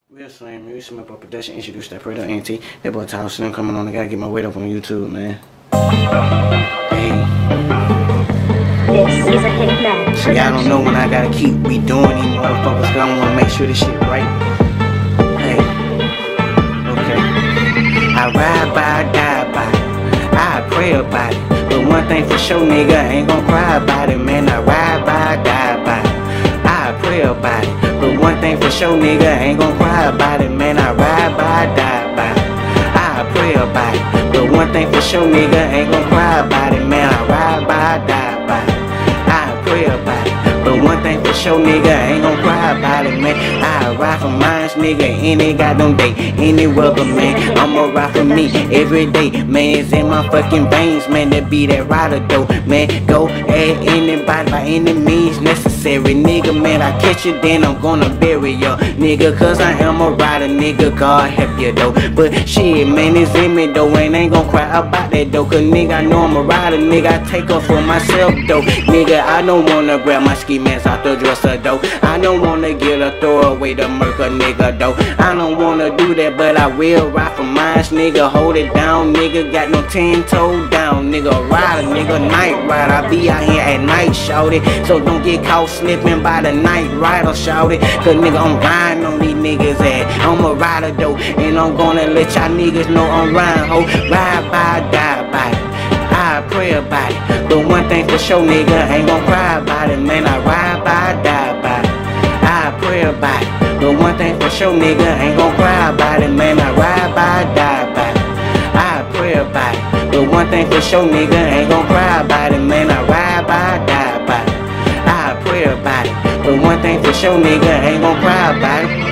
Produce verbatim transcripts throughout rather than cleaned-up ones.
Real Slam, Real Slam Up Production introduced that Predator Auntie. That boy Tyler Slim coming on. I gotta get my weight up on YouTube, man. Hey. This is a Hitman. So y'all don't know when I gotta keep redoing these motherfuckers, cause I wanna make sure this shit right. Hey. Okay. I ride by, die by. I pray about it. But one thing for sure, nigga, I ain't gon' cry about it, man. I ride by, die by. I pray about it. But one thing for sure, nigga, I ain't gon' cry about it, man. I ride by, die by. I pray about it. But one thing for sure, nigga, I ain't gon' cry about it, man. I ride by, die by. I pray about it. But one thing for sure, nigga, I ain't gon' cry about it, man. I ride for mines, nigga, any goddamn day, any weather, man. I'ma ride for me every day, man. It's in my fucking veins, man. That be that rider though, man. Go at anybody by any means necessary, nigga, man. I catch you, then I'm gonna bury ya, nigga, cause I am a rider, nigga. God help you though. But shit, man, it's in me though, and I ain't gon' cry about that though, cause nigga, I know I'm a rider, nigga. I take up for myself though, nigga. I don't wanna grab my ski mask out the dresser though. I don't wanna get a throw away the murk a nigga though. I don't wanna do that, but I will ride for mines, nigga. Hold it down, nigga. Got no ten toe down, nigga. Rider, nigga, night rider. I be out here at night, shout it. So don't get caught slipping by the night rider, shout it. Cause nigga, I'm riding on these niggas ass. I'm a rider though, and I'm gonna let y'all niggas know I'm riding, ho. Ride by, die by. I pray about it. But one thing for sure, nigga, I ain't gon' cry about it, man. I ride by, die by. I pray about it. But one thing for sure, nigga, I ain't gon' cry about it, man. I ride by, die by. I pray about it. But one thing for sure, nigga, I ain't gon' cry about it, man. I ride by, die by. I pray about it. But one thing for sure, nigga, I ain't gon' cry about it.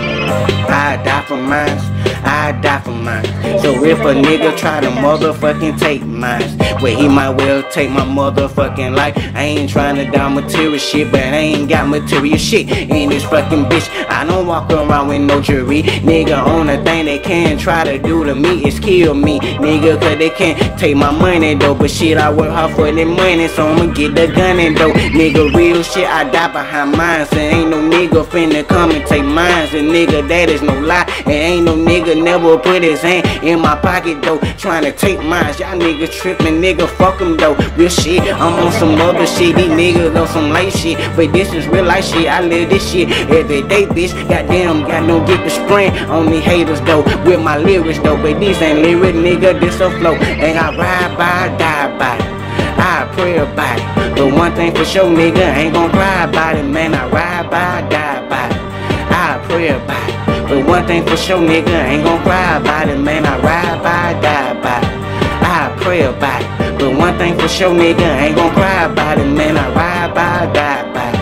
I die for mine. I die for mine. So if a nigga try to motherfucking take mine, well, he might well take my motherfucking life. I ain't trying to die material shit, but I ain't got material shit in this fucking bitch. I don't walk around with no jury, nigga. Only thing they can try to do to me is kill me, nigga, cause they can't take my money though. But shit, I work hard for that money, so I'ma get the gun and though, nigga. Real shit, I die behind mine, so ain't no nigga finna come and take mine, and nigga, that is no lie. And ain't no nigga never put his hand in my pocket though, trying to take mine. Y'all niggas tripping, nigga, fuck them though. Real shit, I'm on some other shit. These niggas on some light shit, but this is real life shit. I live this shit every day, bitch. Goddamn, got no get the sprint on these haters though, with my lyrics though. But these ain't lyrics, nigga, this a flow. And I ride by, die by. I pray about it. But one thing for sure, nigga, I ain't gon' cry about it, man. I ride by, die by. I pray about it. But one thing for sure, nigga, I ain't gon' cry about it, man. I ride by, die by. I pray about it. But one thing for sure, nigga, I ain't gon' cry about it, man. I ride by, die by.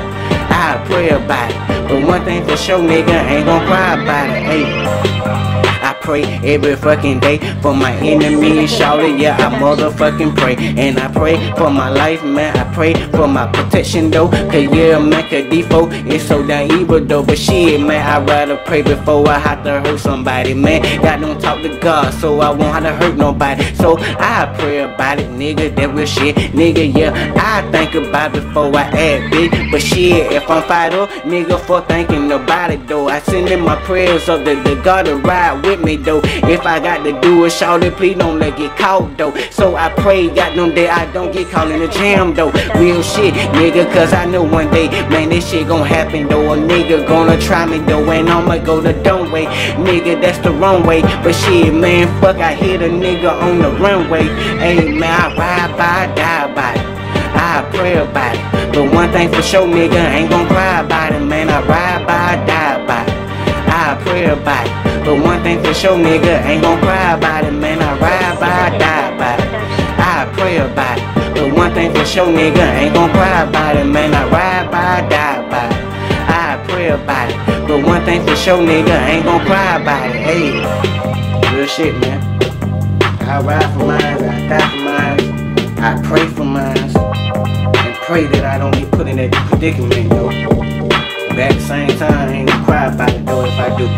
I pray about it. But one thing for sure, nigga, I ain't gon' cry about it, hey. I pray every fucking day for my enemies, shout it, yeah, I motherfucking pray. And I pray for my life, man, I pray for my protection though, cause yeah, man, cause default is so damn evil though. But shit, man, I'd rather pray before I have to hurt somebody, man. God don't talk to God, so I won't have to hurt nobody. So I pray about it, nigga, that real shit, nigga, yeah. I think about it before I act, bitch. But shit, if I'm fired up, nigga, for thinking about it though, I send in my prayers up to the God to ride with me though. If I got to do it, shout it, please don't let get caught though. So I pray, goddamn, that I don't get caught in the jam though. Real shit, nigga, cause I know one day, man, this shit gon' happen though. A nigga gonna try me though, and I'ma go the dumb way, nigga, that's the wrong way. But shit, man, fuck, I hit a nigga on the runway. Hey man, I ride by, die by it. I pray about it. But one thing for sure, nigga, I ain't gon' cry about it, man. I ride by, die by it. I pray about it. But one thing for sure, nigga, ain't gon' cry about it, man. I ride by, die by it. I pray about it. But one thing for sure, nigga, ain't gon' cry about it, man. I ride by, die by it. I pray about it. But one thing for sure, nigga, ain't gon' cry about it. Hey, real shit, man. I ride for mine, I die for mine, I pray for mine, and pray that I don't get put in that predicament, though. But at the same time, I ain't gonna cry about it, though, if I do.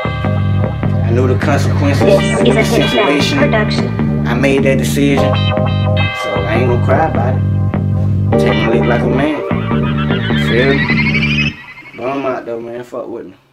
I know the consequences, I know the situation, I made that decision, so I ain't gonna cry about it. Take my lick like a man, feel me? But I'm out though, man, fuck with me.